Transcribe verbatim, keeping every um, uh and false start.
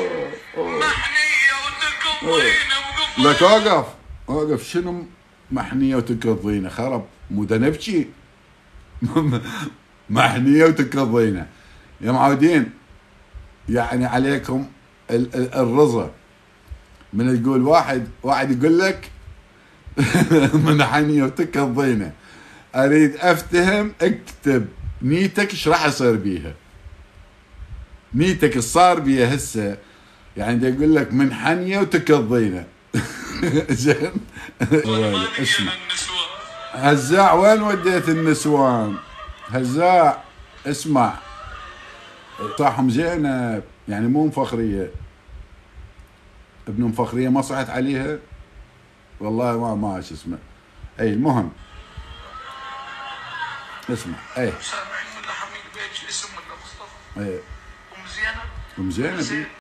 محنية وتقضينا بقضينا. لك اوقف اوقف، شنو محنية وتقضينا؟ خرب، مو دا نبكي. محنية وتقضينا يا معودين، يعني عليكم الرضا. من تقول واحد واحد يقول لك منحنية وتقضينا، اريد افتهم، اكتب نيتك ايش راح يصير بيها، نيتك ايش صار بيها هسه. يعني دا يقول لك منحنية وتقضينا. زين. اسمع هزاع، وين وديت النسوان؟ هزاع اسمع، صح ام زينب يعني مو ام فخرية، ابن ام فخرية ما صحت عليها والله، ما ما شو اسمه. اي المهم اسمع، اي سامعين ولا حميد بيج اسم ولا مصطفى؟ اي ام زينب. ام زينب.